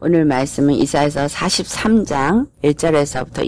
오늘 말씀은 이사야서 43장 1절에서부터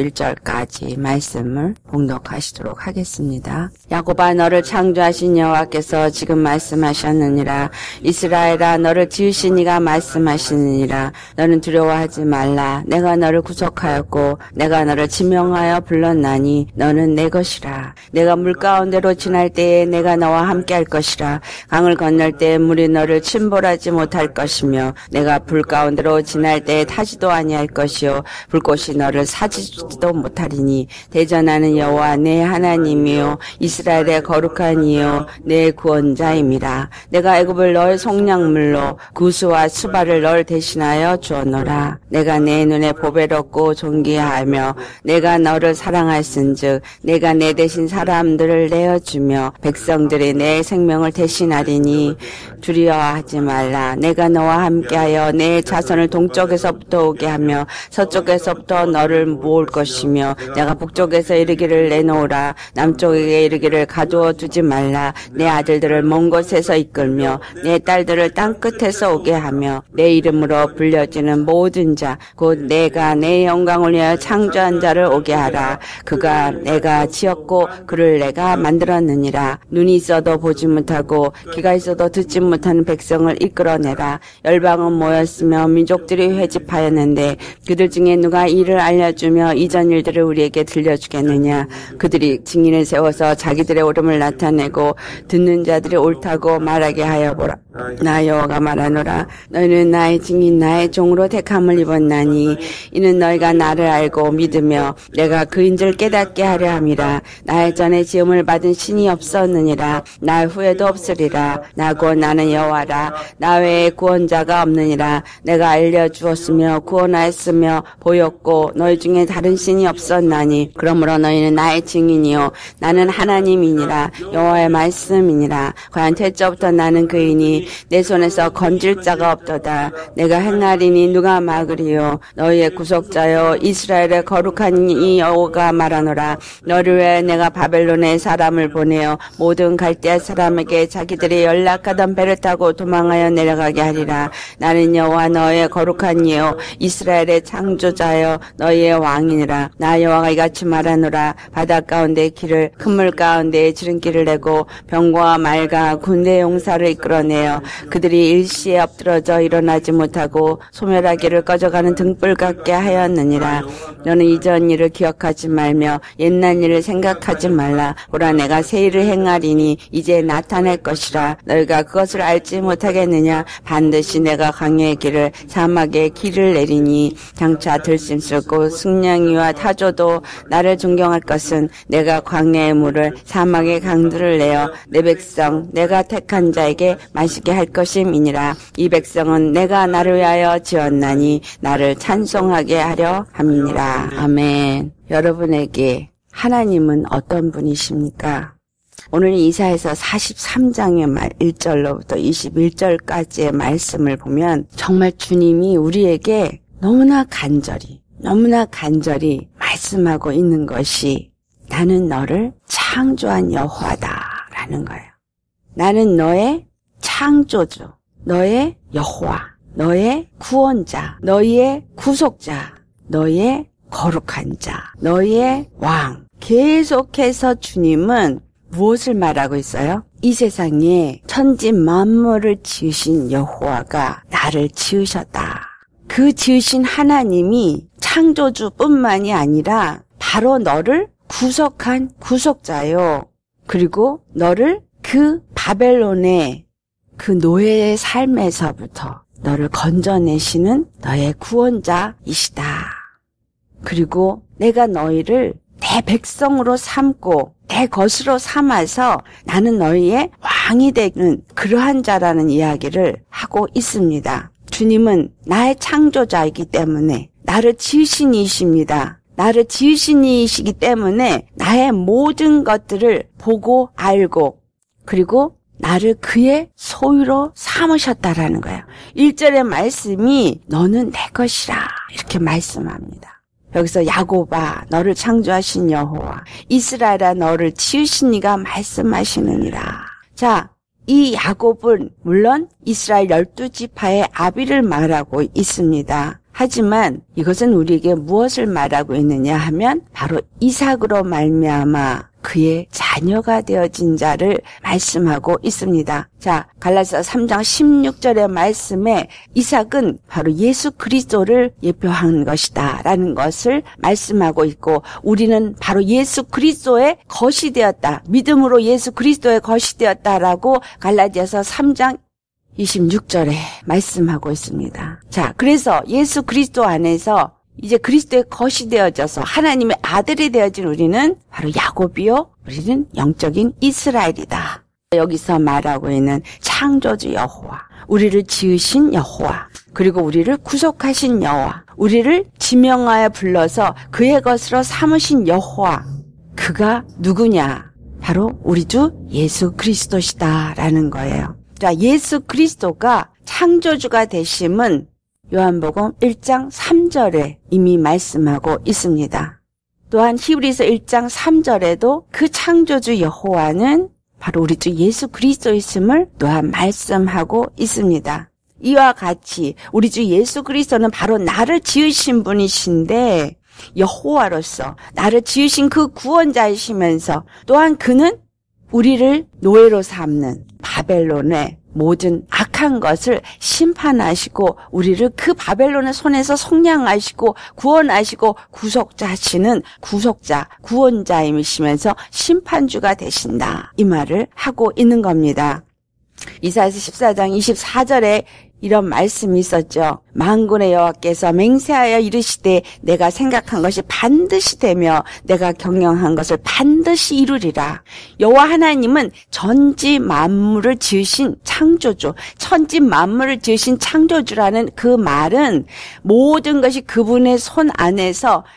21절까지 말씀을 봉독하시도록 하겠습니다. 야곱아 너를 창조하신 여호와께서 지금 말씀하셨느니라. 이스라엘아 너를 지으신 이가 말씀하시느니라. 너는 두려워하지 말라. 내가 너를 구속하였고 내가 너를 지명하여 불렀나니 너는 내 것이라. 내가 물 가운데로 지날 때에 내가 너와 함께할 것이라. 강을 건널 때에 물이 너를 침몰하지 못할 것이며 내가 불 가운데로 지날 때에 타지도 아니할 것이요 불꽃이 너를 사지도 못하리니 대전하는 여호와 내 하나님이요 이스라엘의 거룩한 이요 내 구원자임이라. 내가 애굽을 너의 속량물로 구스와 수발을 너를 대신하여 주었노라. 내가 내 눈에 보배롭고 존귀하며 내가 너를 사랑할진즉 내가 내 대신 사람들을 내어주며 백성들이 내 생명을 대신하리니 두려워하지 말라. 내가 너와 함께하여 내 자손을 동쪽에서부터 오게 하며 서쪽에서부터 너를 모을 것이며 내가 북쪽에서 이르기를 내놓으라. 남쪽에 이르기를 가두어 두지 말라. 내 아들들을 먼 곳에서 이끌며 내 딸들을 땅 끝에서 오게 하며 내 이름으로 불려지는 모든 자 곧 내가 내 영광을 위하여 창조한 자를 오게 하라. 그가 내가 지었고 그를 내가 만들었느니라. 눈이 있어도 보지 못하고 귀가 있어도 듣지 못하는 백성을 이끌어내라. 열방은 모였으며 민족들이 회집하였는데 그들 중에 누가 이를 알려주며 이전 일들을 우리에게 들려주겠느냐. 그들이 증인을 세워서 자기들의 옳음을 나타내고 듣는 자들이 옳다고 말하게 하여 보라. 나 여호와가 말하노라. 너희는 나의 증인 나의 종으로 택함을 입었나니 이는 너희가 나를 알고 믿으며 내가 그인 줄 깨닫게 하려 함이라. 나의 전에 지음을 받은 신이 없었느니라. 나 후에도 없으리라. 나고 나는 여호와라. 나 외에 구원자가 없느니라. 내가 알려주었으며 구원하였으며 보였고 너희 중에 다른 신이 없었나니 그러므로 너희는 나의 증인이요 나는 하나님이니라. 여호와의 말씀이니라. 과연 태초부터 나는 그이니 내 손에서 건질 자가 없도다. 내가 행하리니 누가 막으리요. 너희의 구속자여 이스라엘의 거룩한 이 여호와가 말하노라. 너를 위해 내가 바벨론에 사람을 보내어 모든 갈대아 사람에게 자기들이 연락하던 배를 타고 도망하여 내려가게 하리라. 나는 여호와 너의 거룩한 이요 이스라엘의 창조자여 너희의 왕이니라. 나 여호와가 이같이 말하노라. 바다 가운데 길을 큰 물 가운데 지름길을 내고 병과 말과 군대 용사를 이끌어내어 그들이 일시에 엎드러져 일어나지 못하고 소멸하기를 꺼져가는 등불 같게 하였느니라. 너는 이전 일을 기억하지 말며 옛날 일을 생각하지 말라. 보라 내가 새 일을 행하리니 이제 나타낼 것이라. 너희가 그것을 알지 못하겠느냐. 반드시 내가 광야의 길을 사막에 길을 내리니 장차 들짐승고 승냥이와 타조도 나를 존경할 것은 내가 광야의 물을 사막의 강들을 내어 내 백성 내가 택한 자에게 마시게 할 것임이니라. 이 백성은 내가 나를 위하여 지었나니 나를 찬송하게 하려 함이니라. 아멘. 여러분에게 하나님은 어떤 분이십니까? 오늘 이사야서 43장의 말 1절로부터 21절까지의 말씀을 보면 정말 주님이 우리에게 너무나 간절히 말씀하고 있는 것이 나는 너를 창조한 여호와다라는 거예요. 나는 너의 창조주, 너의 여호와, 너의 구원자, 너의 구속자, 너의 거룩한 자, 너의 왕. 계속해서 주님은 무엇을 말하고 있어요? 이 세상에 천지 만물을 지으신 여호와가 나를 지으셨다. 그 지으신 하나님이 창조주뿐만이 아니라 바로 너를 구속한 구속자요. 그리고 너를 그 바벨론의 그 노예의 삶에서부터 너를 건져내시는 너의 구원자이시다. 그리고 내가 너희를 내 백성으로 삼고 내 것으로 삼아서 나는 너희의 왕이 되는 그러한 자라는 이야기를 하고 있습니다. 주님은 나의 창조자이기 때문에 나를 지으신 이십니다. 나를 지으신 이시기 때문에 나의 모든 것들을 보고 알고 그리고 나를 그의 소유로 삼으셨다라는 거예요. 1절의 말씀이 너는 내 것이라 이렇게 말씀합니다. 여기서 야곱아 너를 창조하신 여호와 이스라엘아 너를 지으신 이가 말씀하시느니라. 자, 이 야곱은 물론 이스라엘 12지파의 아비를 말하고 있습니다. 하지만 이것은 우리에게 무엇을 말하고 있느냐 하면 바로 이삭으로 말미암아 그의 자녀가 되어진 자를 말씀하고 있습니다. 자, 갈라디아서 3장 16절의 말씀에 이삭은 바로 예수 그리스도를 예표한 것이다 라는 것을 말씀하고 있고, 우리는 바로 예수 그리스도의 것이 되었다, 믿음으로 예수 그리스도의 것이 되었다라고 갈라디아서 3장 26절에 말씀하고 있습니다. 자, 그래서 예수 그리스도 안에서 이제 그리스도의 것이 되어져서 하나님의 아들이 되어진 우리는 바로 야곱이요, 우리는 영적인 이스라엘이다. 여기서 말하고 있는 창조주 여호와, 우리를 지으신 여호와, 그리고 우리를 구속하신 여호와, 우리를 지명하여 불러서 그의 것으로 삼으신 여호와, 그가 누구냐? 바로 우리 주 예수 그리스도시다라는 거예요. 자, 예수 그리스도가 창조주가 되심은 요한복음 1장 3절에 이미 말씀하고 있습니다. 또한 히브리서 1장 3절에도 그 창조주 여호와는 바로 우리 주 예수 그리스도이심을 또한 말씀하고 있습니다. 이와 같이 우리 주 예수 그리스도는 바로 나를 지으신 분이신데, 여호와로서 나를 지으신 그 구원자이시면서 또한 그는 우리를 노예로 삼는 바벨론의 모든 악한 것을 심판하시고 우리를 그 바벨론의 손에서 속량하시고 구원하시고 구속자시는 구속자, 구원자이시면서 심판주가 되신다, 이 말을 하고 있는 겁니다. 이사야서 14장 24절에 이런 말씀이 있었죠. 만군의 여호와께서 맹세하여 이르시되 내가 생각한 것이 반드시 되며 내가 경영한 것을 반드시 이루리라. 여호와 하나님은 전지 만물을 지으신 창조주, 천지 만물을 지으신 창조주라는 그 말은 모든 것이 그분의 손 안에서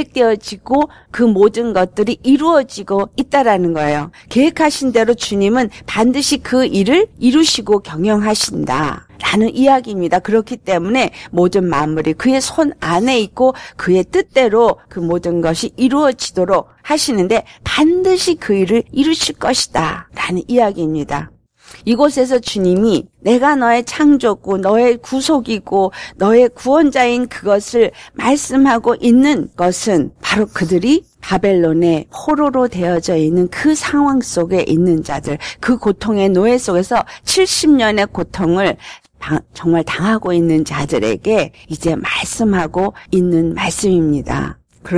계획되어지고 그 모든 것들이 이루어지고 있다라는 거예요. 계획하신 대로 주님은 반드시 그 일을 이루시고 경영하신다 라는 이야기입니다. 그렇기 때문에 모든 만물이 그의 손 안에 있고 그의 뜻대로 그 모든 것이 이루어지도록 하시는데 반드시 그 일을 이루실 것이다 라는 이야기입니다. 이곳에서 주님이 내가 너의 창조고 너의 구속이고 너의 구원자인 그것을 말씀하고 있는 것은 바로 그들이 바벨론의 포로로 되어져 있는 그 상황 속에 있는 자들, 그 고통의 노예 속에서 70년의 고통을 정말 당하고 있는 자들에게 이제 말씀하고 있는 말씀입니다.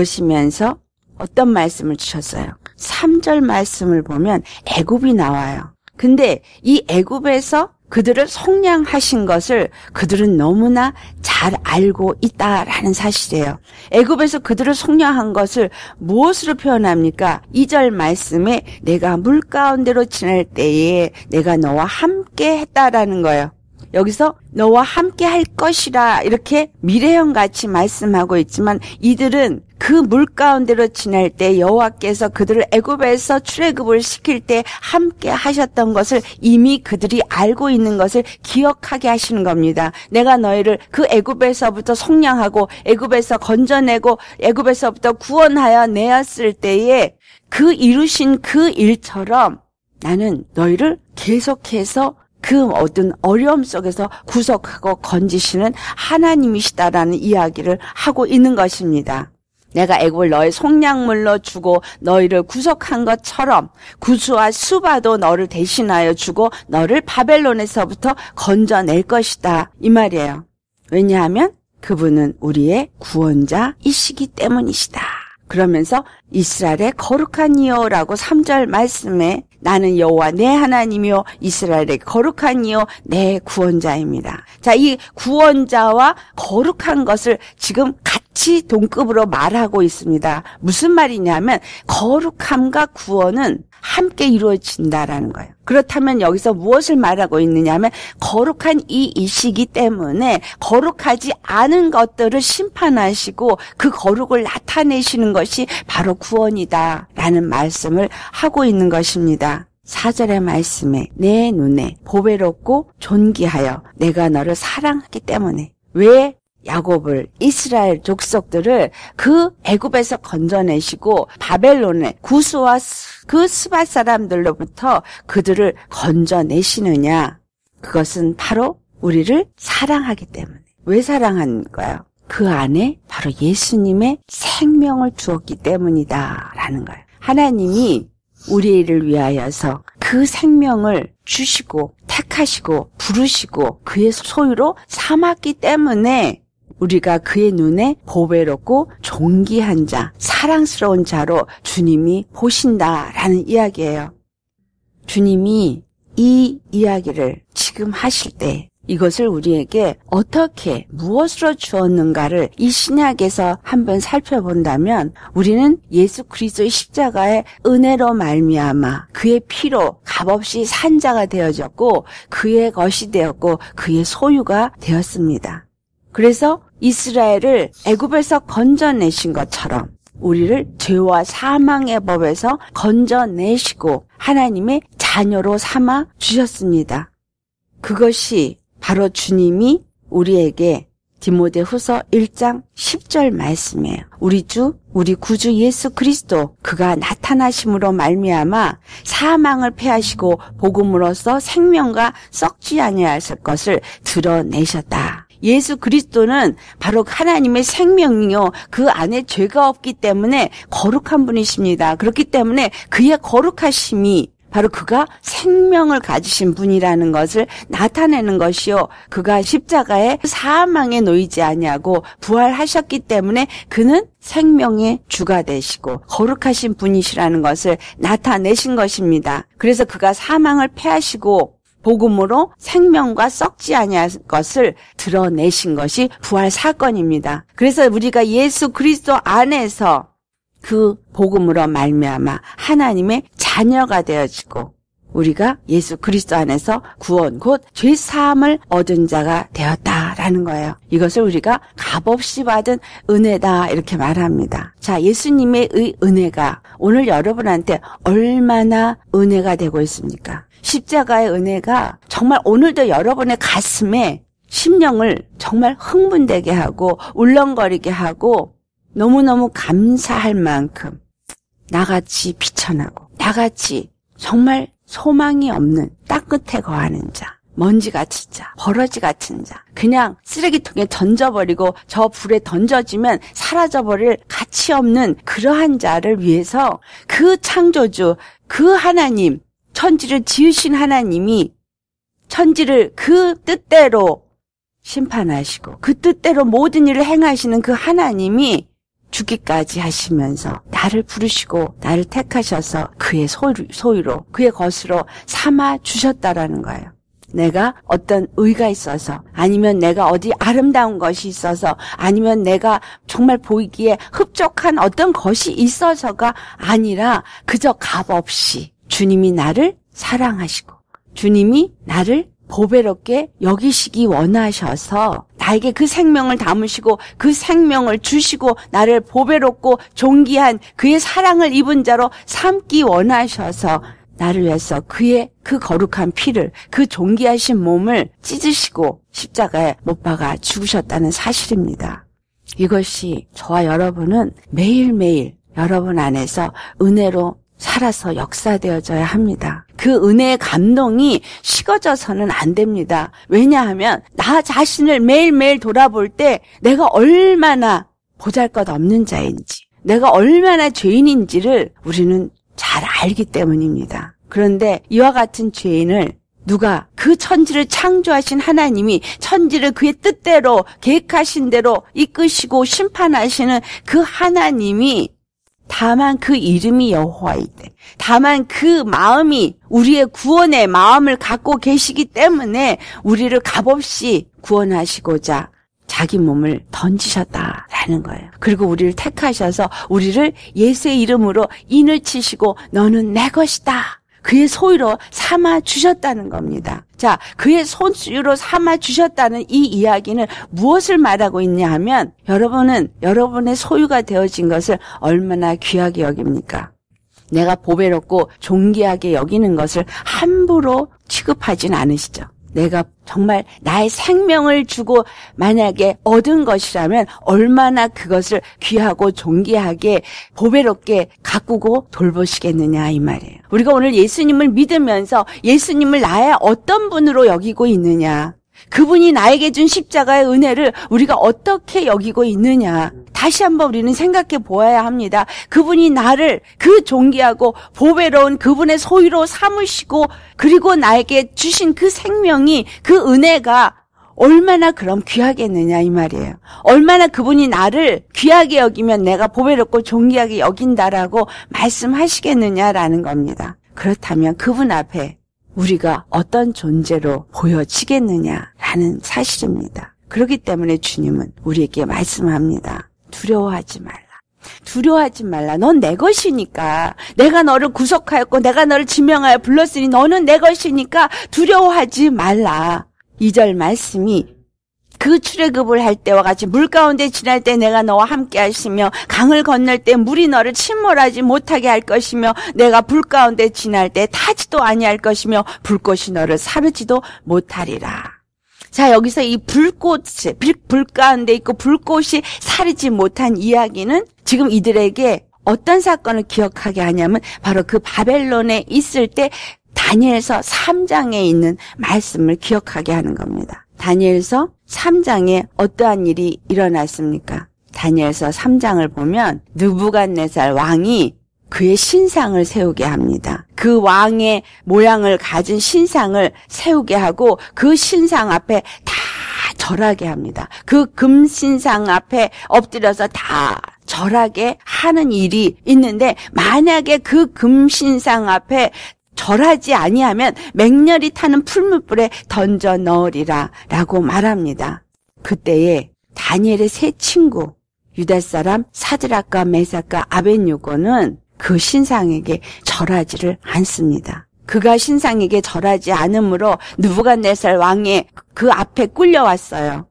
그러시면서 어떤 말씀을 주셨어요? 3절 말씀을 보면 애굽이 나와요. 근데 이 애굽에서 그들을 속량하신 것을 그들은 너무나 잘 알고 있다라는 사실이에요. 애굽에서 그들을 속량한 것을 무엇으로 표현합니까? 2절 말씀에 내가 물 가운데로 지날 때에 내가 너와 함께 했다라는 거예요. 여기서 너와 함께 할 것이라 이렇게 미래형 같이 말씀하고 있지만, 이들은 그 물 가운데로 지날 때 여호와께서 그들을 애굽에서 출애굽을 시킬 때 함께 하셨던 것을 이미 그들이 알고 있는 것을 기억하게 하시는 겁니다. 내가 너희를 그 애굽에서부터 속량하고 애굽에서 건져내고 애굽에서부터 구원하여 내었을 때에 그 이루신 그 일처럼 나는 너희를 계속해서 그 어떤 어려움 속에서 구속하고 건지시는 하나님이시다라는 이야기를 하고 있는 것입니다. 내가 애굽을 너의 속량물로 주고 너희를 구속한 것처럼 구수와 수바도 너를 대신하여 주고 너를 바벨론에서부터 건져낼 것이다, 이 말이에요. 왜냐하면 그분은 우리의 구원자이시기 때문이시다. 그러면서 이스라엘의 거룩한 이여라고 3절 말씀에 나는 여호와 내 하나님이요 이스라엘의 거룩한 이요 내 구원자입니다. 자, 이 구원자와 거룩한 것을 지금 같이 동급으로 말하고 있습니다. 무슨 말이냐면 거룩함과 구원은 함께 이루어진다라는 거예요. 그렇다면 여기서 무엇을 말하고 있느냐면 거룩한 이 이시기 때문에 거룩하지 않은 것들을 심판하시고 그 거룩을 나타내시는 것이 바로 구원이다라는 말씀을 하고 있는 것입니다. 4절의 말씀에 내 눈에 보배롭고 존귀하여 내가 너를 사랑하기 때문에, 왜 야곱을, 이스라엘 족속들을 그 애굽에서 건져내시고 바벨론의 구스와 그 스밧 사람들로부터 그들을 건져내시느냐? 그것은 바로 우리를 사랑하기 때문에. 왜 사랑한 거예요? 그 안에 바로 예수님의 생명을 주었기 때문이다 라는 거예요. 하나님이 우리를 위하여서 그 생명을 주시고 택하시고 부르시고 그의 소유로 삼았기 때문에 우리가 그의 눈에 보배롭고 존귀한 자, 사랑스러운 자로 주님이 보신다라는 이야기예요. 주님이 이 이야기를 지금 하실 때 이것을 우리에게 어떻게 무엇으로 주었는가를 이 신약에서 한번 살펴본다면 우리는 예수 그리스도의 십자가의 은혜로 말미암아 그의 피로 값없이 산 자가 되어졌고 그의 것이 되었고 그의 소유가 되었습니다. 그래서 이스라엘을 애굽에서 건져내신 것처럼 우리를 죄와 사망의 법에서 건져내시고 하나님의 자녀로 삼아 주셨습니다. 그것이 바로 주님이 우리에게 디모데후서 1장 10절 말씀이에요. 우리 주, 우리 구주 예수 그리스도 그가 나타나심으로 말미암아 사망을 패하시고 복음으로써 생명과 썩지 아니하실 것을 드러내셨다. 예수 그리스도는 바로 하나님의 생명이요. 그 안에 죄가 없기 때문에 거룩한 분이십니다. 그렇기 때문에 그의 거룩하심이 바로 그가 생명을 가지신 분이라는 것을 나타내는 것이요. 그가 십자가에 사망에 놓이지 아니하고 부활하셨기 때문에 그는 생명의 주가 되시고 거룩하신 분이시라는 것을 나타내신 것입니다. 그래서 그가 사망을 패하시고 복음으로 생명과 썩지 아니할 것을 드러내신 것이 부활 사건입니다. 그래서 우리가 예수 그리스도 안에서 그 복음으로 말미암아 하나님의 자녀가 되어지고 우리가 예수 그리스도 안에서 구원 곧 죄사함을 얻은 자가 되었다라는 거예요. 이것을 우리가 값없이 받은 은혜다 이렇게 말합니다. 자, 예수님의 은혜가 오늘 여러분한테 얼마나 은혜가 되고 있습니까? 십자가의 은혜가 정말 오늘도 여러분의 가슴에 심령을 정말 흥분되게 하고 울렁거리게 하고 너무너무 감사할 만큼 나같이 비천하고 나같이 정말 소망이 없는 땅 끝에 거하는 자, 먼지 같은 자, 버러지 같은 자, 그냥 쓰레기통에 던져버리고 저 불에 던져지면 사라져버릴 가치 없는 그러한 자를 위해서 그 창조주, 그 하나님, 천지를 지으신 하나님이 천지를 그 뜻대로 심판하시고 그 뜻대로 모든 일을 행하시는 그 하나님이 죽기까지 하시면서 나를 부르시고 나를 택하셔서 그의 소유로 그의 것으로 삼아 주셨다라는 거예요. 내가 어떤 의가 있어서 아니면 내가 어디 아름다운 것이 있어서 아니면 내가 정말 보이기에 흡족한 어떤 것이 있어서가 아니라 그저 값없이 주님이 나를 사랑하시고 주님이 나를 보배롭게 여기시기 원하셔서 나에게 그 생명을 담으시고 그 생명을 주시고 나를 보배롭고 존귀한 그의 사랑을 입은 자로 삼기 원하셔서 나를 위해서 그의 그 거룩한 피를 그 존귀하신 몸을 찢으시고 십자가에 못 박아 죽으셨다는 사실입니다. 이것이 저와 여러분은 매일매일 여러분 안에서 은혜로 살아서 역사되어져야 합니다. 그 은혜의 감동이 식어져서는 안 됩니다. 왜냐하면 나 자신을 매일매일 돌아볼 때 내가 얼마나 보잘것없는 자인지 내가 얼마나 죄인인지를 우리는 잘 알기 때문입니다. 그런데 이와 같은 죄인을 누가 그 천지를 창조하신 하나님이 천지를 그의 뜻대로 계획하신 대로 이끄시고 심판하시는 그 하나님이 다만 그 이름이 여호와이되 다만 그 마음이 우리의 구원의 마음을 갖고 계시기 때문에 우리를 값없이 구원하시고자 자기 몸을 던지셨다라는 거예요. 그리고 우리를 택하셔서 우리를 예수의 이름으로 인을 치시고 너는 내 것이다. 그의 소유로 삼아 주셨다는 겁니다. 자, 그의 소유로 삼아 주셨다는 이 이야기는 무엇을 말하고 있냐 하면 여러분은 여러분의 소유가 되어진 것을 얼마나 귀하게 여깁니까? 내가 보배롭고 존귀하게 여기는 것을 함부로 취급하진 않으시죠. 내가 정말 나의 생명을 주고 만약에 얻은 것이라면 얼마나 그것을 귀하고 존귀하게 보배롭게 가꾸고 돌보시겠느냐 이 말이에요. 우리가 오늘 예수님을 믿으면서 예수님을 나의 어떤 분으로 여기고 있느냐, 그분이 나에게 준 십자가의 은혜를 우리가 어떻게 여기고 있느냐, 다시 한번 우리는 생각해 보아야 합니다. 그분이 나를 그 존귀하고 보배로운 그분의 소유로 삼으시고 그리고 나에게 주신 그 생명이, 그 은혜가 얼마나 그럼 귀하겠느냐 이 말이에요. 얼마나 그분이 나를 귀하게 여기면 내가 보배롭고 존귀하게 여긴다라고 말씀하시겠느냐라는 겁니다. 그렇다면 그분 앞에 우리가 어떤 존재로 보여지겠느냐라는 사실입니다. 그렇기 때문에 주님은 우리에게 말씀합니다. 두려워하지 말라. 두려워하지 말라. 넌 내 것이니까. 내가 너를 구속하였고 내가 너를 지명하여 불렀으니 너는 내 것이니까 두려워하지 말라. 2절 말씀이 그 출애굽을 할 때와 같이 물 가운데 지날 때 내가 너와 함께 하시며 강을 건널 때 물이 너를 침몰하지 못하게 할 것이며 내가 불 가운데 지날 때 타지도 아니할 것이며 불꽃이 너를 사르지도 못하리라. 자, 여기서 이 불 가운데 있고 불꽃이 사르지 못한 이야기는 지금 이들에게 어떤 사건을 기억하게 하냐면 바로 그 바벨론에 있을 때 다니엘서 3장에 있는 말씀을 기억하게 하는 겁니다. 다니엘서 3장에 어떠한 일이 일어났습니까? 다니엘서 3장을 보면 느부갓네살 왕이 그의 신상을 세우게 합니다. 그 왕의 모양을 가진 신상을 세우게 하고 그 신상 앞에 다 절하게 합니다. 그 금신상 앞에 엎드려서 다 절하게 하는 일이 있는데 만약에 그 금신상 앞에 절하지 아니하면 맹렬히 타는 풀무불에 던져 넣으리라 라고 말합니다. 그때에 다니엘의 세 친구 유다 사람 사드락과 메삭과 아벳느고는 그 신상에게 절하지를 않습니다. 그가 신상에게 절하지 않으므로 느부갓네살 왕의 그 앞에 끌려왔어요.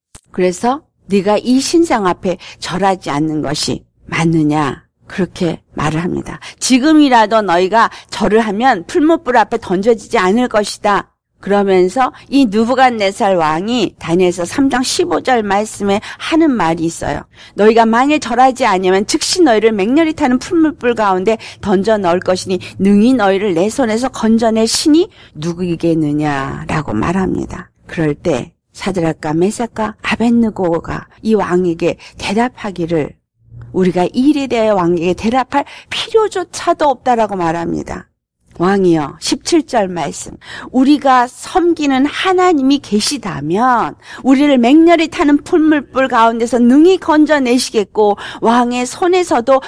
그래서 네가 이 신상 앞에 절하지 않는 것이 맞느냐? 그렇게 말을 합니다. 지금이라도 너희가 절을 하면 풀무불 앞에 던져지지 않을 것이다. 그러면서 이 느부갓네살 왕이 다니엘서 3장 15절 말씀에 하는 말이 있어요. 너희가 만일 절하지 아니하면 즉시 너희를 맹렬히 타는 풀무불 가운데 던져 넣을 것이니 능히 너희를 내 손에서 건져낼 신이 누구이겠느냐라고 말합니다. 그럴 때 사드락과 메삭과 아벳느고가 이 왕에게 대답하기를 우리가 이 일에 대하여 왕에게 대답할 필요조차도 없다라고 말합니다. 왕이여 17절 말씀 우리가 섬기는 하나님이 계시다면 우리를 맹렬히 타는 풀물불 가운데서 능히 건져내시겠고 왕의 손에서도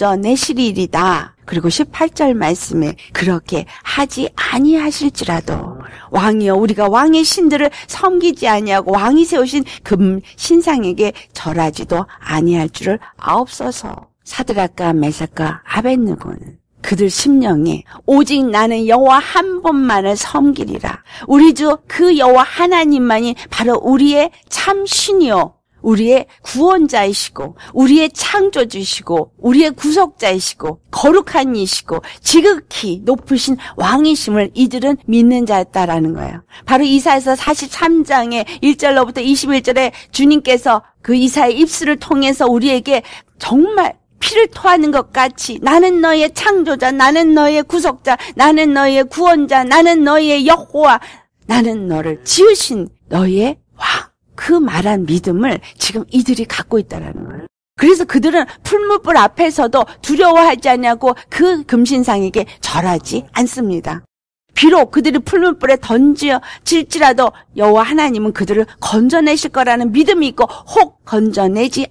건져내시리이다. 그리고 18절 말씀에 그렇게 하지 아니하실지라도 왕이여 우리가 왕의 신들을 섬기지 아니하고 왕이 세우신 금 신상에게 절하지도 아니할 줄을 아옵소서. 사드락과 메삭과 아벳느고는 그들 심령에 오직 나는 여호와 한 분만을 섬기리라. 우리 주 그 여호와 하나님만이 바로 우리의 참 신이요 우리의 구원자이시고 우리의 창조주시고 우리의 구속자이시고 거룩한 이시고 지극히 높으신 왕이심을 이들은 믿는 자였다라는 거예요. 바로 이사야서 43장의 1절로부터 21절에 주님께서 그 이사야의 입술을 통해서 우리에게 정말 피를 토하는 것 같이 나는 너의 창조자, 나는 너의 구속자, 나는 너의 구원자, 나는 너의 여호와, 나는 너를 지으신 너의 왕. 그 말한 믿음을 지금 이들이 갖고 있다는 거예요. 그래서 그들은 풀무불 앞에서도 두려워하지 않냐고 그 금신상에게 절하지 않습니다. 비록 그들이 풀무불에 던져질지라도 여호와 하나님은 그들을 건져내실 거라는 믿음이 있고 혹 건져내지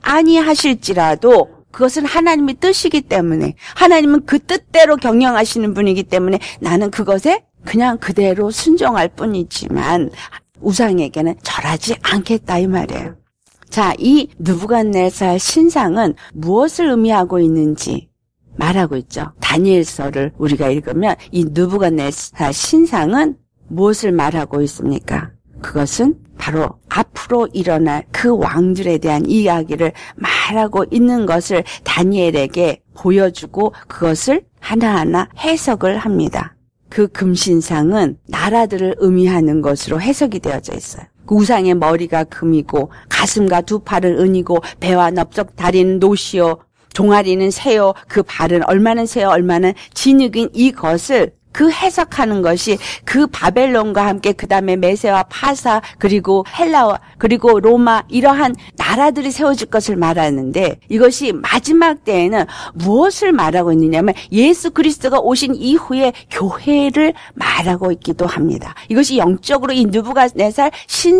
아니하실지라도 그것은 하나님의 뜻이기 때문에 하나님은 그 뜻대로 경영하시는 분이기 때문에 나는 그것에 그냥 그대로 순종할 뿐이지만 우상에게는 절하지 않겠다 이 말이에요. 자, 이 느부갓네살 신상은 무엇을 의미하고 있는지 말하고 있죠. 다니엘서를 우리가 읽으면 이 느부갓네살 신상은 무엇을 말하고 있습니까? 그것은 바로 앞으로 일어날 그 왕들에 대한 이야기를 말하고 있는 것을 다니엘에게 보여주고 그것을 하나하나 해석을 합니다. 그 금신상은 나라들을 의미하는 것으로 해석이 되어져 있어요. 그 우상의 머리가 금이고 가슴과 두 팔은 은이고 배와 넓적 다리는 노시요 종아리는 새요 그 발은 얼마는 새요 얼마는 진흙인 이것을 그 해석하는 것이 그 바벨론과 함께 그 다음에 메세와 파사 그리고 헬라와 그리고 로마 이러한 나라들이 세워질 것을 말하는데 이것이 마지막 때에는 무엇을 말하고 있느냐면 예수 그리스도가 오신 이후에 교회를 말하고 있기도 합니다. 이것이 영적으로 이 느부갓네살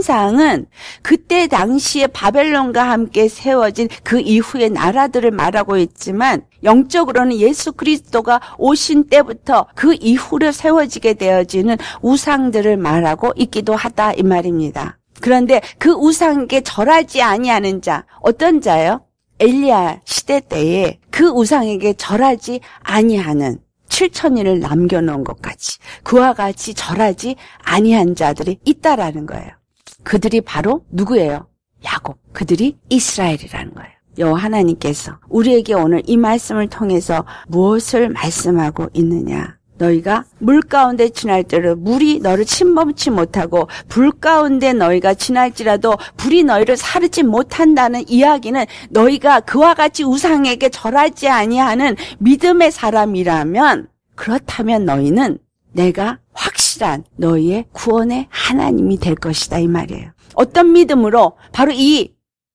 신상은 그때 당시에 바벨론과 함께 세워진 그 이후의 나라들을 말하고 있지만 영적으로는 예수 그리스도가 오신 때부터 그 이후로 세워지게 되어지는 우상들을 말하고 있기도 하다 이 말입니다. 그런데 그 우상에게 절하지 아니하는 자 어떤 자요? 엘리야 시대 때에 그 우상에게 절하지 아니하는 7,000일을 남겨놓은 것까지 그와 같이 절하지 아니한 자들이 있다라는 거예요. 그들이 바로 누구예요? 야곱. 그들이 이스라엘이라는 거예요. 여호와 하나님께서 우리에게 오늘 이 말씀을 통해서 무엇을 말씀하고 있느냐? 너희가 물 가운데 지날 때로 물이 너를 침범치 못하고 불 가운데 너희가 지날지라도 불이 너희를 사르지 못한다는 이야기는 너희가 그와 같이 우상에게 절하지 아니하는 믿음의 사람이라면 그렇다면 너희는 내가 확실한 너희의 구원의 하나님이 될 것이다 이 말이에요. 어떤 믿음으로? 바로 이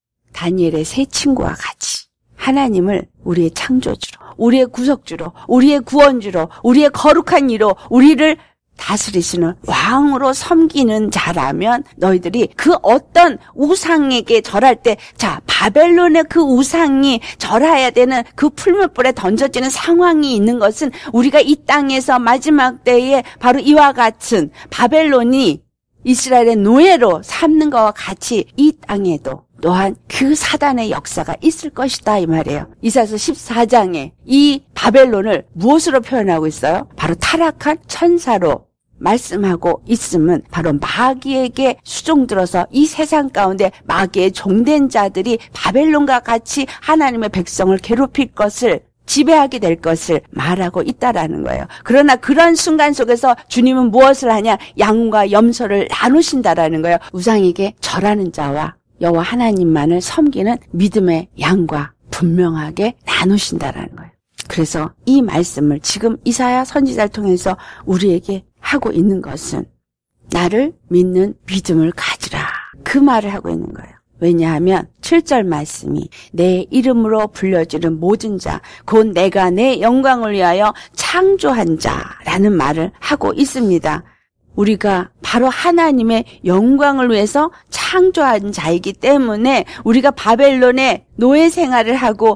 다니엘의 세 친구와 같이 하나님을 우리의 창조주로, 우리의 구속주로, 우리의 구원주로, 우리의 거룩한 이로 우리를 다스리시는 왕으로 섬기는 자라면 너희들이 그 어떤 우상에게 절할 때 자 바벨론의 그 우상이 절해야 되는 그 풀무불에 던져지는 상황이 있는 것은 우리가 이 땅에서 마지막 때에 바로 이와 같은 바벨론이 이스라엘의 노예로 삼는 것과 같이 이 땅에도 또한 그 사단의 역사가 있을 것이다 이 말이에요. 이사야서 14장에 이 바벨론을 무엇으로 표현하고 있어요? 바로 타락한 천사로 말씀하고 있으면 바로 마귀에게 수종들어서 이 세상 가운데 마귀의 종된 자들이 바벨론과 같이 하나님의 백성을 괴롭힐 것을 지배하게 될 것을 말하고 있다라는 거예요. 그러나 그런 순간 속에서 주님은 무엇을 하냐? 양과 염소를 나누신다라는 거예요. 우상에게 절하는 자와 여호와 하나님만을 섬기는 믿음의 양과 분명하게 나누신다라는 거예요. 그래서 이 말씀을 지금 이사야 선지자를 통해서 우리에게 하고 있는 것은 나를 믿는 믿음을 가지라. 그 말을 하고 있는 거예요. 왜냐하면 7절 말씀이 내 이름으로 불려지는 모든 자, 곧 내가 내 영광을 위하여 창조한 자라는 말을 하고 있습니다. 우리가 바로 하나님의 영광을 위해서 창조한 자이기 때문에 우리가 바벨론의 노예 생활을 하고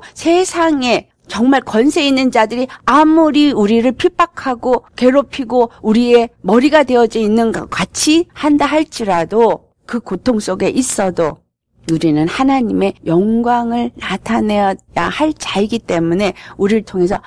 세상에 정말 권세 있는 자들이 아무리 우리를 핍박하고 괴롭히고 우리의 머리가 되어져 있는 것 같이 한다 할지라도 그 고통 속에 있어도 우리는 하나님의 영광을 나타내야 할 자이기 때문에 우리를 통해서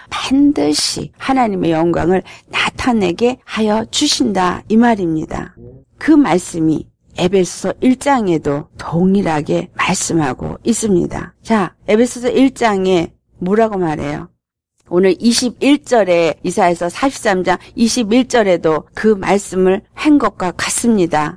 반드시 하나님의 영광을 나타내게 하여 주신다 이 말입니다. 그 말씀이 에베소서 1장에도 동일하게 말씀하고 있습니다. 자, 에베소서 1장에 뭐라고 말해요? 오늘 21절에 이사야서 43장 21절에도 그 말씀을 한 것과 같습니다.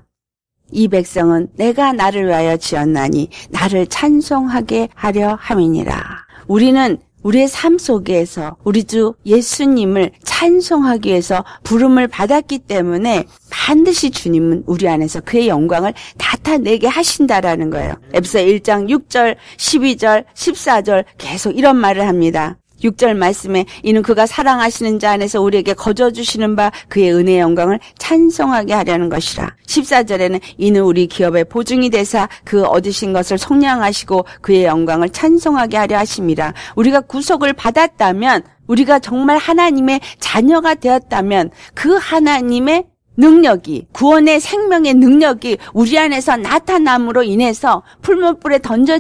이 백성은 내가 나를 위하여 지었나니 나를 찬송하게 하려 함이니라. 우리는 우리의 삶 속에서 우리 주 예수님을 찬송하기 위해서 부름을 받았기 때문에 반드시 주님은 우리 안에서 그의 영광을 나타내게 하신다라는 거예요. 에베소 1장 6절, 12절, 14절 계속 이런 말을 합니다. 6절 말씀에 이는 그가 사랑하시는 자 안에서 우리에게 거저주시는 바 그의 은혜의 영광을 찬송하게 하려는 것이라. 14절에는 이는 우리 기업의 보증이 되사 그 얻으신 것을 속량하시고 그의 영광을 찬송하게 하려 하심이라. 우리가 구속을 받았다면 우리가 정말 하나님의 자녀가 되었다면 그 하나님의 능력이 구원의 생명의 능력이 우리 안에서 나타남으로 인해서 풀무불에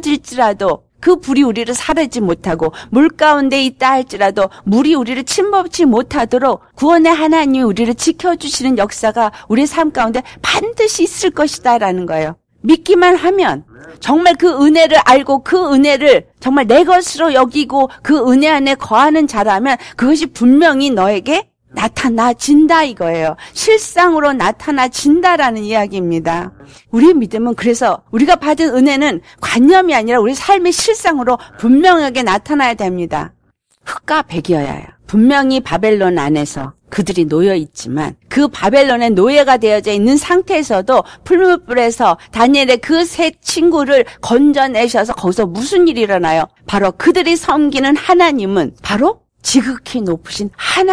던져질지라도 그 불이 우리를 사르지 못하고 물 가운데 있다 할지라도 물이 우리를 침범치 못하도록 구원의 하나님이 우리를 지켜주시는 역사가 우리의 삶 가운데 반드시 있을 것이다라는 거예요. 믿기만 하면 정말 그 은혜를 알고 그 은혜를 정말 내 것으로 여기고 그 은혜 안에 거하는 자라면 그것이 분명히 너에게 나타나진다 이거예요. 실상으로 나타나진다라는 이야기입니다. 우리의 믿음은 그래서 우리가 받은 은혜는 관념이 아니라 우리 삶의 실상으로 분명하게 나타나야 됩니다. 흙과 백이어야 해요. 분명히 바벨론 안에서 그들이 놓여 있지만 그 바벨론의 노예가 되어져 있는 상태에서도 풀무불에서 다니엘의 그 세 친구를 건져내셔서 거기서 무슨 일이 일어나요? 바로 그들이 섬기는 하나님은 바로 지극히 높으신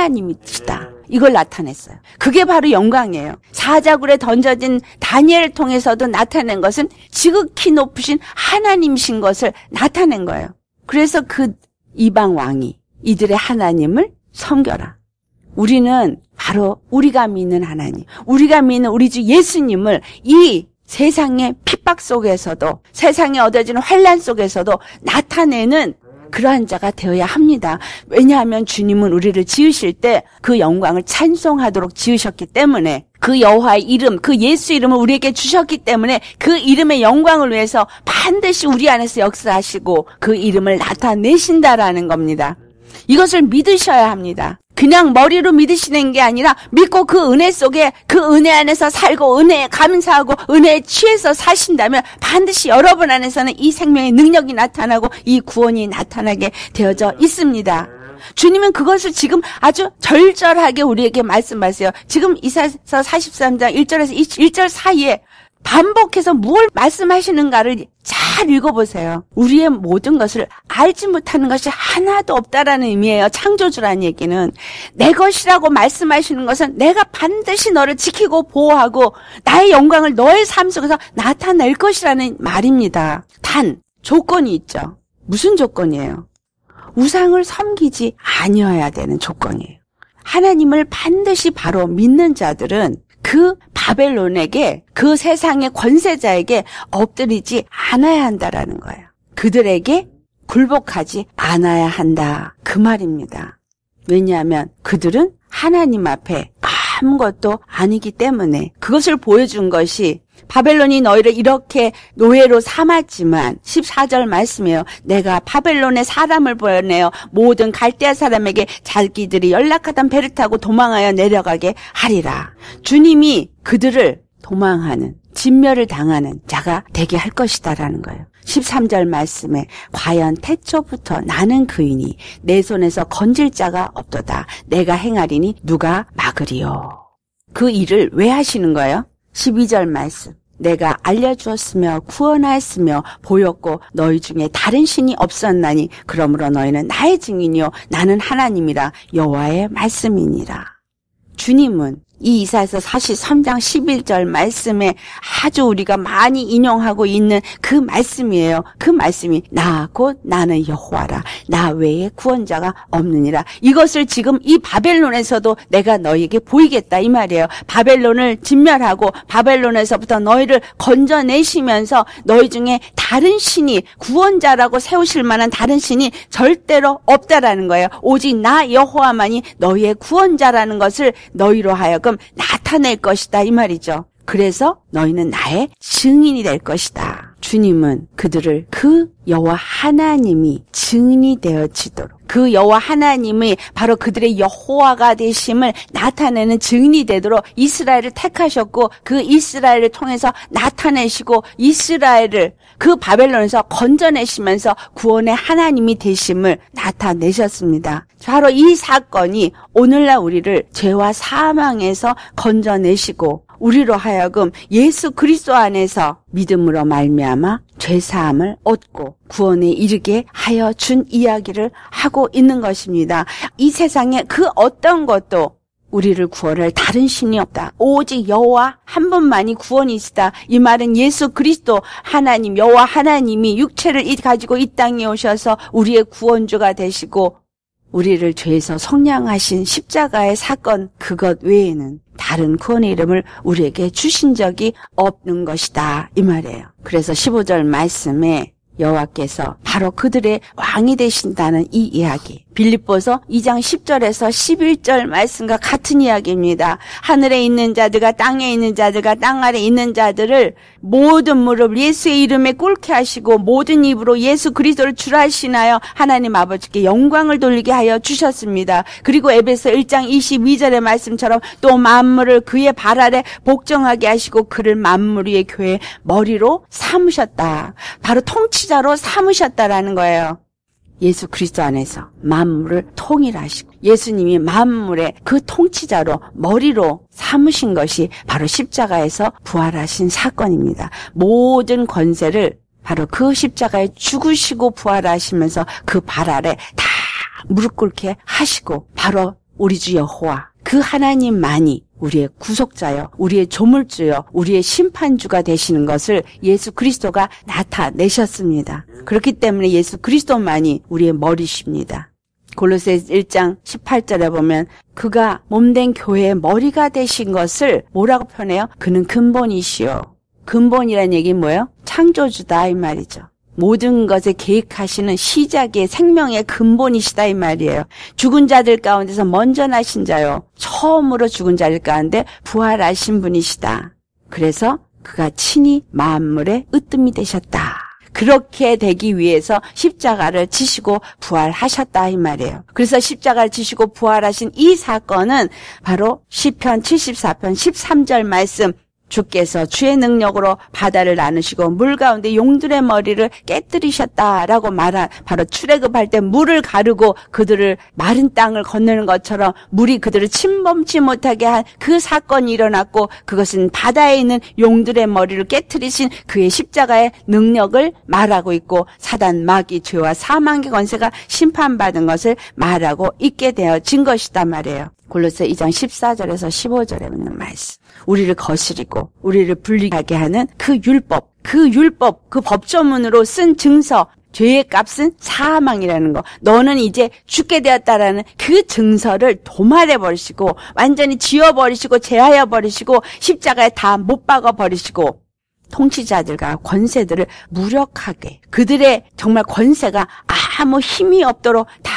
하나님이시다. 이걸 나타냈어요. 그게 바로 영광이에요. 사자굴에 던져진 다니엘을 통해서도 나타낸 것은 지극히 높으신 하나님이신 것을 나타낸 거예요. 그래서 그 이방 왕이 이들의 하나님을 섬겨라. 우리는 바로 우리가 믿는 하나님, 우리가 믿는 우리 주 예수님을 이 세상의 핍박 속에서도, 세상에 얻어지는 환난 속에서도 나타내는 그러한 자가 되어야 합니다. 왜냐하면 주님은 우리를 지으실 때 그 영광을 찬송하도록 지으셨기 때문에, 그 여호와의 이름, 그 예수 이름을 우리에게 주셨기 때문에 그 이름의 영광을 위해서 반드시 우리 안에서 역사하시고 그 이름을 나타내신다라는 겁니다. 이것을 믿으셔야 합니다. 그냥 머리로 믿으시는 게 아니라 믿고 그 은혜 속에 그 은혜 안에서 살고 은혜에 감사하고 은혜에 취해서 사신다면 반드시 여러분 안에서는 이 생명의 능력이 나타나고 이 구원이 나타나게 되어져 있습니다. 주님은 그것을 지금 아주 절절하게 우리에게 말씀하세요. 지금 이사야서 43장 1절에서 1절 사이에 반복해서 뭘 말씀하시는가를 잘 읽어보세요. 우리의 모든 것을 알지 못하는 것이 하나도 없다라는 의미예요. 창조주라는 얘기는 내 것이라고 말씀하시는 것은 내가 반드시 너를 지키고 보호하고 나의 영광을 너의 삶 속에서 나타낼 것이라는 말입니다. 단 조건이 있죠. 무슨 조건이에요? 우상을 섬기지 아니어야 되는 조건이에요. 하나님을 반드시 바로 믿는 자들은 그 바벨론에게, 그 세상의 권세자에게 엎드리지 않아야 한다라는 거예요. 그들에게 굴복하지 않아야 한다. 그 말입니다. 왜냐하면 그들은 하나님 앞에 아무것도 아니기 때문에 그것을 보여준 것이 바벨론이 너희를 이렇게 노예로 삼았지만 14절 말씀이에요. 내가 바벨론에 사람을 보내어 모든 갈대아 사람에게 자기들이 연락하던 배를 타고 도망하여 내려가게 하리라. 주님이 그들을 도망하는, 진멸을 당하는 자가 되게 할 것이다라는 거예요. 13절 말씀에 과연 태초부터 나는 그이니 내 손에서 건질 자가 없도다. 내가 행하리니 누가 막으리요. 그 일을 왜 하시는 거예요? 12절 말씀. 내가 알려주었으며 구원하였으며 보였고 너희 중에 다른 신이 없었나니 그러므로 너희는 나의 증인이요 나는 하나님이라 여호와의 말씀이니라. 주님은 이 이사야서 43장 11절 말씀에 아주 우리가 많이 인용하고 있는 그 말씀이에요. 그 말씀이 나 곧 나는 여호와라. 나 외에 구원자가 없느니라. 이것을 지금 이 바벨론에서도 내가 너희에게 보이겠다 이 말이에요. 바벨론을 진멸하고 바벨론에서부터 너희를 건져내시면서 너희 중에 다른 신이 구원자라고 세우실 만한 다른 신이 절대로 없다라는 거예요. 오직 나 여호와만이 너희의 구원자라는 것을 너희로 하여금 나타낼 것이다 이 말이죠. 그래서 너희는 나의 증인이 될 것이다. 주님은 그들을 그 여호와 하나님이 증인이 되어지도록, 그 여호와 하나님이 바로 그들의 여호와가 되심을 나타내는 증인이 되도록 이스라엘을 택하셨고 그 이스라엘을 통해서 나타내시고 이스라엘을 그 바벨론에서 건져내시면서 구원의 하나님이 되심을 나타내셨습니다. 바로 이 사건이 오늘날 우리를 죄와 사망에서 건져내시고 우리로 하여금 예수 그리스도 안에서 믿음으로 말미암아 죄사함을 얻고 구원에 이르게 하여 준 이야기를 하고 있는 것입니다. 이 세상에 그 어떤 것도 우리를 구원할 다른 신이 없다. 오직 여호와 한 분만이 구원이 있다. 이 말은 예수 그리스도 하나님, 여호와 하나님이 육체를 가지고 이 땅에 오셔서 우리의 구원주가 되시고 우리를 죄에서 속량하신 십자가의 사건 그것 외에는 다른 구원의 이름을 우리에게 주신 적이 없는 것이다 이 말이에요. 그래서 15절 말씀에 여호와께서 바로 그들의 왕이 되신다는 이 이야기. 빌립보서 2장 10절에서 11절 말씀과 같은 이야기입니다. 하늘에 있는 자들과 땅에 있는 자들과 땅 아래 있는 자들을 모든 무릎 예수의 이름에 꿇게 하시고 모든 입으로 예수 그리스도를 주라 하시나요? 하나님 아버지께 영광을 돌리게 하여 주셨습니다. 그리고 에베소 1장 22절의 말씀처럼 또 만물을 그의 발 아래 복종하게 하시고 그를 만물 위의 교회의 머리로 삼으셨다. 바로 통치자로 삼으셨다라는 거예요. 예수 그리스도 안에서 만물을 통일하시고 예수님이 만물의 그 통치자로 머리로 삼으신 것이 바로 십자가에서 부활하신 사건입니다. 모든 권세를 바로 그 십자가에 죽으시고 부활하시면서 그 발 아래 다 무릎 꿇게 하시고 바로 우리 주 여호와 그 하나님만이 우리의 구속자요, 우리의 조물주요, 우리의 심판주가 되시는 것을 예수 그리스도가 나타내셨습니다. 그렇기 때문에 예수 그리스도만이 우리의 머리십니다. 골로새 1장 18절에 보면 그가 몸된 교회의 머리가 되신 것을 뭐라고 표현해요? 그는 근본이시요. 근본이라는 얘기는 뭐예요? 창조주다 이 말이죠. 모든 것을 계획하시는 시작의 생명의 근본이시다 이 말이에요. 죽은 자들 가운데서 먼저 나신 자요. 처음으로 죽은 자들 가운데 부활하신 분이시다. 그래서 그가 친히 만물의 으뜸이 되셨다. 그렇게 되기 위해서 십자가를 지시고 부활하셨다 이 말이에요. 그래서 십자가를 지시고 부활하신 이 사건은 바로 시편 74편 13절 말씀 주께서 주의 능력으로 바다를 나누시고 물 가운데 용들의 머리를 깨뜨리셨다라고 말한 바로 출애굽할 때 물을 가르고 그들을 마른 땅을 건너는 것처럼 물이 그들을 침범치 못하게 한 그 사건이 일어났고 그것은 바다에 있는 용들의 머리를 깨뜨리신 그의 십자가의 능력을 말하고 있고 사단 마귀 죄와 사망의 권세가 심판받은 것을 말하고 있게 되어진 것이다 말이에요. 골로새 2장 14절에서 15절에 있는 말씀. 우리를 거스리고 우리를 불리하게 하는 그 율법, 그 법조문으로 쓴 증서, 죄의 값은 사망이라는 거. 너는 이제 죽게 되었다라는 그 증서를 도말해버리시고 완전히 지워버리시고 제하여버리시고 십자가에 다 못 박아버리시고 통치자들과 권세들을 무력하게 그들의 정말 권세가 아무 힘이 없도록 다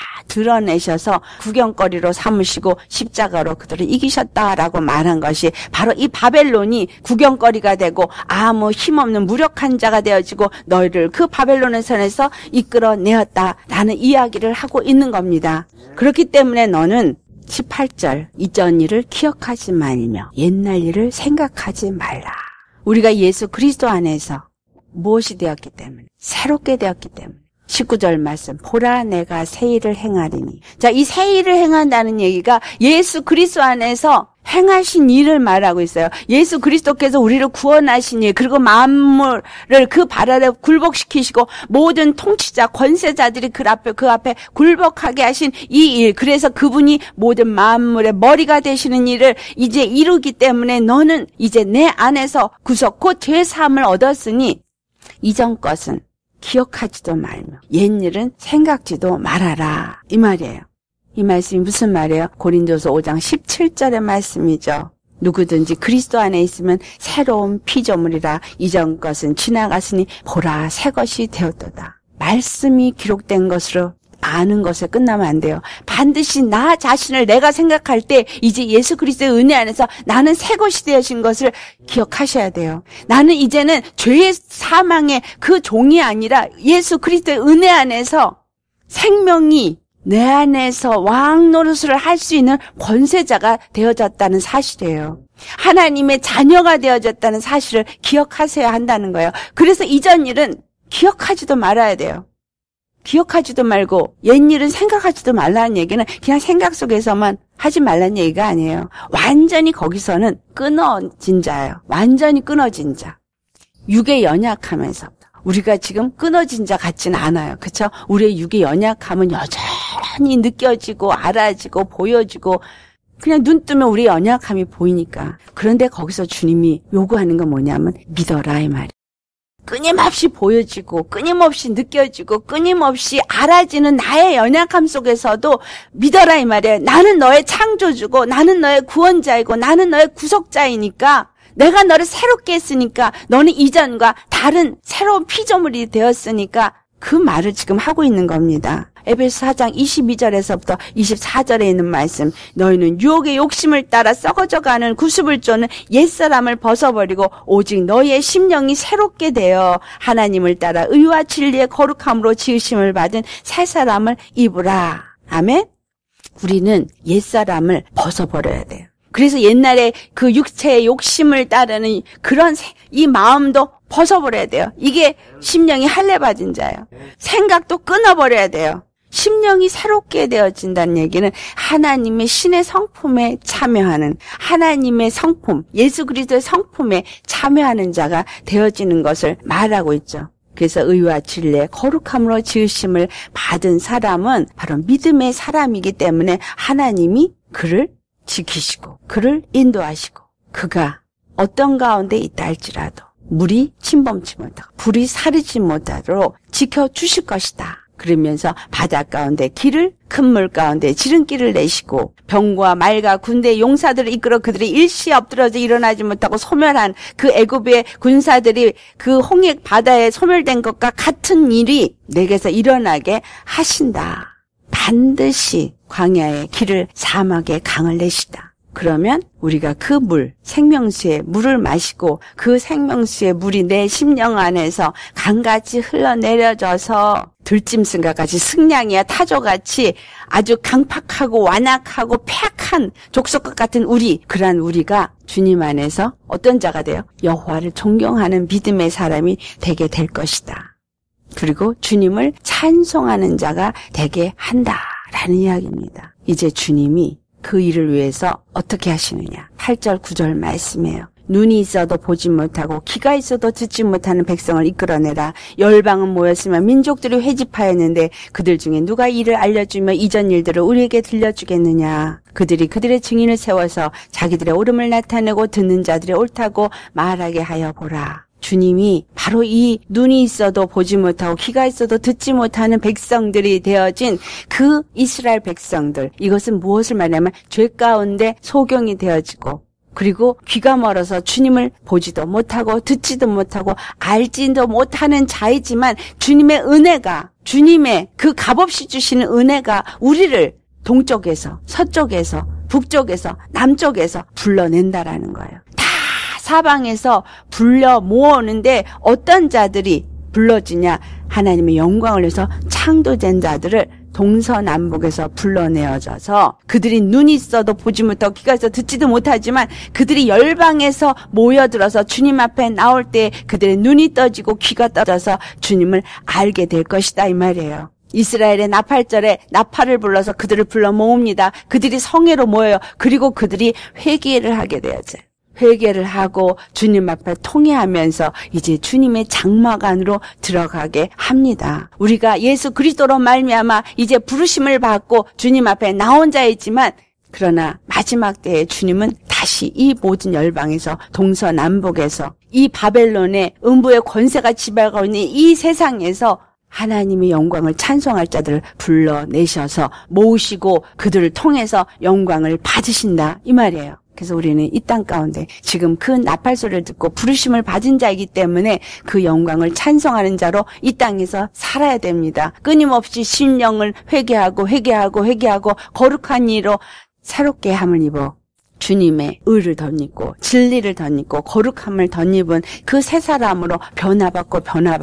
드러내셔서 구경거리로 삼으시고 십자가로 그들을 이기셨다라고 말한 것이 바로 이 바벨론이 구경거리가 되고 아무 힘없는 무력한 자가 되어지고 너희를 그 바벨론의 손에서 이끌어내었다라는 이야기를 하고 있는 겁니다. 그렇기 때문에 너는 18절 이전 일을 기억하지 말며 옛날 일을 생각하지 말라. 우리가 예수 그리스도 안에서 무엇이 되었기 때문에 새롭게 되었기 때문에 19절 말씀 보라 내가 새 일을 행하리니. 자, 이 새 일을 행한다는 얘기가 예수 그리스도 안에서 행하신 일을 말하고 있어요. 예수 그리스도께서 우리를 구원하신 일, 그리고 만물을 그 발 아래 굴복시키시고 모든 통치자, 권세자들이 그 앞에 굴복하게 하신 이 일, 그래서 그분이 모든 만물의 머리가 되시는 일을 이제 이루기 때문에 너는 이제 내 안에서 구속 곧 죄사함을 얻었으니 이전 것은 기억하지도 말며 옛일은 생각지도 말아라 이 말이에요. 이 말씀이 무슨 말이에요? 고린도서 5장 17절의 말씀이죠. 누구든지 그리스도 안에 있으면 새로운 피조물이라 이전 것은 지나갔으니 보라 새 것이 되었도다. 말씀이 기록된 것으로 아는 것에 끝나면 안 돼요. 반드시 나 자신을 내가 생각할 때 이제 예수 그리스도의 은혜 안에서 나는 새 것이 되어진 것을 기억하셔야 돼요. 나는 이제는 죄의 사망의 그 종이 아니라 예수 그리스도의 은혜 안에서 생명이 내 안에서 왕 노릇을 할 수 있는 권세자가 되어졌다는 사실이에요. 하나님의 자녀가 되어졌다는 사실을 기억하셔야 한다는 거예요. 그래서 이전 일은 기억하지도 말아야 돼요. 기억하지도 말고 옛일은 생각하지도 말라는 얘기는 그냥 생각 속에서만 하지 말라는 얘기가 아니에요. 완전히 거기서는 끊어진 자예요. 완전히 끊어진 자. 육의 연약하면서 우리가 지금 끊어진 자 같지는 않아요. 그렇죠? 우리의 육의 연약함은 여전히 느껴지고 알아지고 보여지고 그냥 눈 뜨면 우리의 연약함이 보이니까. 그런데 거기서 주님이 요구하는 건 뭐냐면 믿어라 이 말이에요. 끊임없이 보여지고 끊임없이 느껴지고 끊임없이 알아지는 나의 연약함 속에서도 믿어라 이 말이에요. 나는 너의 창조주고 나는 너의 구원자이고 나는 너의 구속자이니까 내가 너를 새롭게 했으니까 너는 이전과 다른 새로운 피조물이 되었으니까 그 말을 지금 하고 있는 겁니다. 에베소 4장 22절에서부터 24절에 있는 말씀, 너희는 유혹의 욕심을 따라 썩어져가는 구습을 쫓는 옛사람을 벗어버리고 오직 너희의 심령이 새롭게 되어 하나님을 따라 의와 진리의 거룩함으로 지으심을 받은 새 사람을 입으라. 아멘. 우리는 옛사람을 벗어버려야 돼요. 그래서 옛날에 그 육체의 욕심을 따르는 그런 이 마음도 벗어버려야 돼요. 이게 심령이 할례 받은 자예요. 생각도 끊어버려야 돼요. 심령이 새롭게 되어진다는 얘기는 하나님의 신의 성품에 참여하는, 하나님의 성품, 예수 그리스도의 성품에 참여하는 자가 되어지는 것을 말하고 있죠. 그래서 의와 진리의 거룩함으로 지으심을 받은 사람은 바로 믿음의 사람이기 때문에 하나님이 그를 지키시고 그를 인도하시고 그가 어떤 가운데 있다 할지라도 물이 침범치 못하고 불이 사르지 못하도록 지켜주실 것이다. 그러면서 바다 가운데 길을, 큰 물 가운데 지름길을 내시고 병과 말과 군대 용사들을 이끌어 그들이 일시에 엎드러져 일어나지 못하고 소멸한 그 애굽의 군사들이 그 홍해 바다에 소멸된 것과 같은 일이 내게서 일어나게 하신다. 반드시 광야의 길을, 사막의 강을 내시다. 그러면 우리가 그 물, 생명수의 물을 마시고 그 생명수의 물이 내 심령 안에서 강같이 흘러내려져서 들짐승과 같이 승냥이와 타조같이 아주 강팍하고 완악하고 폐악한 족속과 같은 우리, 그러한 우리가 주님 안에서 어떤 자가 돼요? 여호와를 존경하는 믿음의 사람이 되게 될 것이다. 그리고 주님을 찬송하는 자가 되게 한다라는 이야기입니다. 이제 주님이 그 일을 위해서 어떻게 하시느냐. 8절 9절 말씀이에요. 눈이 있어도 보지 못하고 귀가 있어도 듣지 못하는 백성을 이끌어내라. 열방은 모였으면 민족들이 회집하였는데 그들 중에 누가 이를 알려주며 이전 일들을 우리에게 들려주겠느냐. 그들이 그들의 증인을 세워서 자기들의 옳음을 나타내고 듣는 자들의 옳다고 말하게 하여 보라. 주님이 바로 이 눈이 있어도 보지 못하고 귀가 있어도 듣지 못하는 백성들이 되어진 그 이스라엘 백성들, 이것은 무엇을 말하냐면 죄 가운데 소경이 되어지고 그리고 귀가 멀어서 주님을 보지도 못하고 듣지도 못하고 알지도 못하는 자이지만 주님의 은혜가, 주님의 그 값없이 주시는 은혜가 우리를 동쪽에서 서쪽에서 북쪽에서 남쪽에서 불러낸다라는 거예요. 사방에서 불러 모으는데 어떤 자들이 불러지냐. 하나님의 영광을 위해서 창조된 자들을 동서남북에서 불러내어져서 그들이 눈이 있어도 보지 못하고 귀가 있어도 듣지도 못하지만 그들이 열방에서 모여들어서 주님 앞에 나올 때 그들의 눈이 떠지고 귀가 떠져서 주님을 알게 될 것이다 이 말이에요. 이스라엘의 나팔절에 나팔을 불러서 그들을 불러 모읍니다. 그들이 성회로 모여요. 그리고 그들이 회개를 하게 되어져요. 회개를 하고 주님 앞에 통회하면서 이제 주님의 장막 안으로 들어가게 합니다. 우리가 예수 그리스도로 말미암아 이제 부르심을 받고 주님 앞에 나온 자이지만 그러나 마지막 때에 주님은 다시 이 모든 열방에서 동서남북에서 이 바벨론의 음부의 권세가 지배하고 있는 이 세상에서 하나님의 영광을 찬송할 자들을 불러내셔서 모으시고 그들을 통해서 영광을 받으신다 이 말이에요. 그래서 우리는 이 땅 가운데 지금 그 나팔 소리를 듣고 부르심을 받은 자이기 때문에 그 영광을 찬송하는 자로 이 땅에서 살아야 됩니다. 끊임없이 심령을 회개하고 거룩한 이로 새롭게 함을 입어 주님의 의를 덧입고 진리를 덧입고 거룩함을 덧입은 그 새 사람으로 변화받고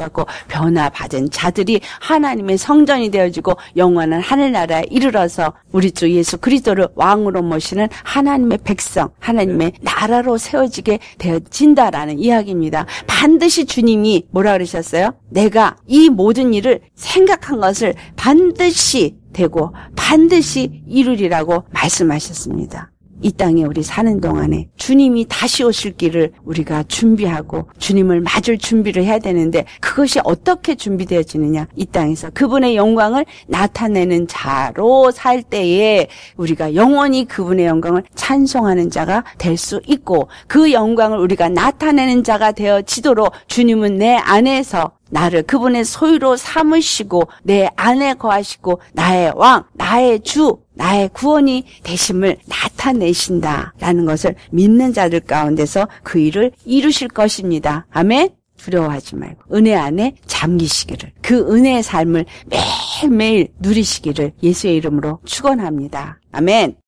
변화받은 자들이 하나님의 성전이 되어지고 영원한 하늘나라에 이르러서 우리 주 예수 그리스도를 왕으로 모시는 하나님의 백성, 하나님의 나라로 세워지게 되어진다라는 이야기입니다. 반드시 주님이 뭐라 그러셨어요? 내가 이 모든 일을 생각한 것을 반드시 되고 반드시 이루리라고 말씀하셨습니다. 이 땅에 우리 사는 동안에 주님이 다시 오실 길을 우리가 준비하고 주님을 맞을 준비를 해야 되는데 그것이 어떻게 준비되어지느냐. 이 땅에서 그분의 영광을 나타내는 자로 살 때에 우리가 영원히 그분의 영광을 찬송하는 자가 될 수 있고 그 영광을 우리가 나타내는 자가 되어지도록 주님은 내 안에서 나를 그분의 소유로 삼으시고 내 안에 거하시고 나의 왕, 나의 주, 나의 구원이 되심을 나타내신다라는 것을 믿는 자들 가운데서 그 일을 이루실 것입니다. 아멘. 두려워하지 말고 은혜 안에 잠기시기를, 그 은혜의 삶을 매일매일 누리시기를 예수의 이름으로 축원합니다. 아멘.